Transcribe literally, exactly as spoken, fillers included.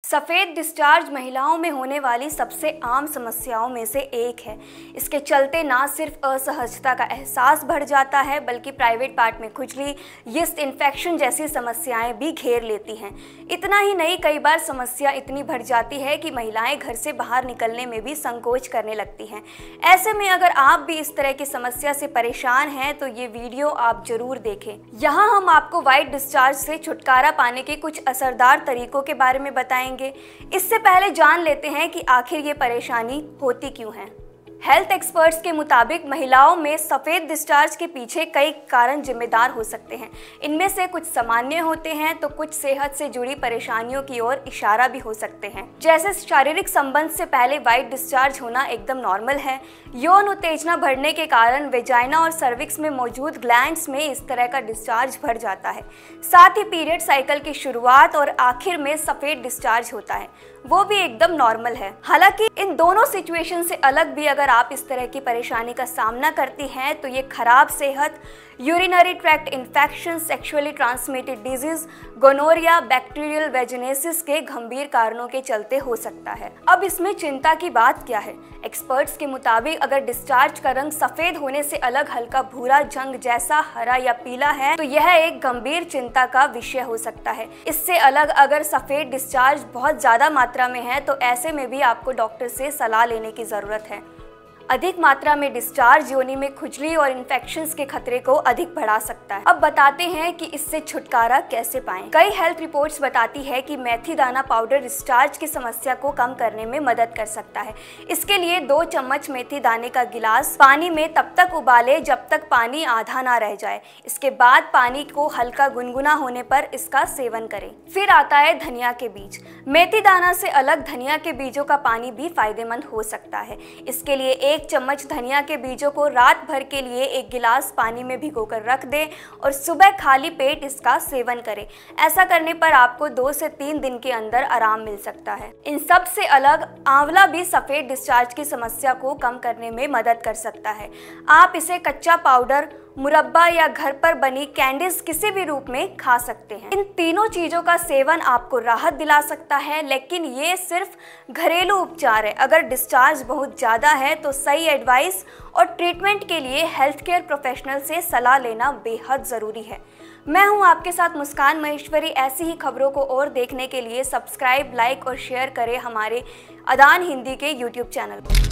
सफ़ेद डिस्चार्ज महिलाओं में होने वाली सबसे आम समस्याओं में से एक है। इसके चलते ना सिर्फ असहजता का एहसास बढ़ जाता है बल्कि प्राइवेट पार्ट में खुजली, यीस्ट इन्फेक्शन जैसी समस्याएं भी घेर लेती हैं। इतना ही नहीं, कई बार समस्या इतनी बढ़ जाती है कि महिलाएं घर से बाहर निकलने में भी संकोच करने लगती हैं। ऐसे में अगर आप भी इस तरह की समस्या से परेशान हैं तो ये वीडियो आप जरूर देखें। यहाँ हम आपको व्हाइट डिस्चार्ज से छुटकारा पाने के कुछ असरदार तरीकों के बारे में बताएंगे। इससे पहले जान लेते हैं कि आखिर ये परेशानी होती क्यों है। हेल्थ एक्सपर्ट्स के मुताबिक महिलाओं में सफ़ेद डिस्चार्ज के पीछे कई कारण जिम्मेदार हो सकते हैं। इनमें से कुछ सामान्य होते हैं तो कुछ सेहत से जुड़ी परेशानियों की ओर इशारा भी हो सकते हैं। जैसे शारीरिक संबंध से पहले व्हाइट डिस्चार्ज होना एकदम नॉर्मल है। यौन उत्तेजना बढ़ने के कारण वेजाइना और सर्विक्स में मौजूद ग्लैंड्स में इस तरह का डिस्चार्ज बढ़ जाता है। साथ ही पीरियड साइकिल की शुरुआत और आखिर में सफ़ेद डिस्चार्ज होता है, वो भी एकदम नॉर्मल है। हालांकि इन दोनों सिचुएशन से अलग भी अगर आप इस तरह की परेशानी का सामना करती हैं तो ये खराब सेहत, urinary tract infection, sexually transmitted disease, gonorrhoea, bacterial vaginosis के गंभीर कारणों के चलते हो सकता है। अब इसमें चिंता की बात क्या है? एक्सपर्ट्स के मुताबिक अगर डिस्चार्ज का रंग सफेद होने से अलग हल्का भूरा, जंग जैसा, हरा या पीला है तो यह एक गंभीर चिंता का विषय हो सकता है। इससे अलग अगर सफेद डिस्चार्ज बहुत ज्यादा मात्रा में है तो ऐसे में भी आपको डॉक्टर से सलाह लेने की जरूरत है। अधिक मात्रा में डिस्चार्ज योनि में खुजली और इन्फेक्शंस के खतरे को अधिक बढ़ा सकता है। अब बताते हैं कि इससे छुटकारा कैसे पाएं। कई हेल्थ रिपोर्ट्स बताती है कि मेथी दाना पाउडर डिस्चार्ज की समस्या को कम करने में मदद कर सकता है। इसके लिए दो चम्मच मेथी दाने का गिलास पानी में तब तक उबाले जब तक पानी आधा ना रह जाए। इसके बाद पानी को हल्का गुनगुना होने पर इसका सेवन करें। फिर आता है धनिया के बीज। मेथी दाना से अलग धनिया के बीजों का पानी भी फायदेमंद हो सकता है। इसके लिए एक एक चम्मच धनिया के बीजों को रात भर के लिए एक गिलास पानी में भिगोकर रख दें और सुबह खाली पेट इसका सेवन करें। ऐसा करने पर आपको दो से तीन दिन के अंदर आराम मिल सकता है। इन सब से अलग आंवला भी सफेद डिस्चार्ज की समस्या को कम करने में मदद कर सकता है। आप इसे कच्चा पाउडर, मुरब्बा या घर पर बनी कैंडीज किसी भी रूप में खा सकते हैं। इन तीनों चीजों का सेवन आपको राहत दिला सकता है, लेकिन ये सिर्फ घरेलू उपचार है। अगर डिस्चार्ज बहुत ज़्यादा है तो सही एडवाइस और ट्रीटमेंट के लिए हेल्थ केयर प्रोफेशनल से सलाह लेना बेहद ज़रूरी है। मैं हूं आपके साथ मुस्कान महेश्वरी। ऐसी ही खबरों को और देखने के लिए सब्सक्राइब, लाइक और शेयर करें हमारे अदान हिंदी के यूट्यूब चैनल को।